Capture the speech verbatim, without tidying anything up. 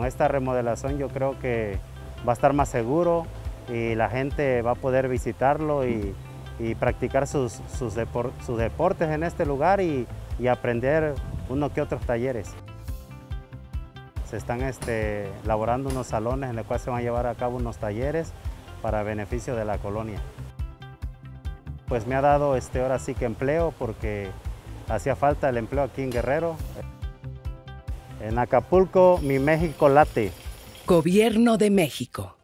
con esta remodelación yo creo que va a estar más seguro y la gente va a poder visitarlo y, y practicar sus, sus, depor, sus deportes en este lugar y, y aprender uno que otros talleres. Se están este, elaborando unos salones en los cuales se van a llevar a cabo unos talleres para beneficio de la colonia. Pues me ha dado este, ahora sí que empleo porque hacía falta el empleo aquí en Guerrero. En Acapulco, mi México late. Gobierno de México.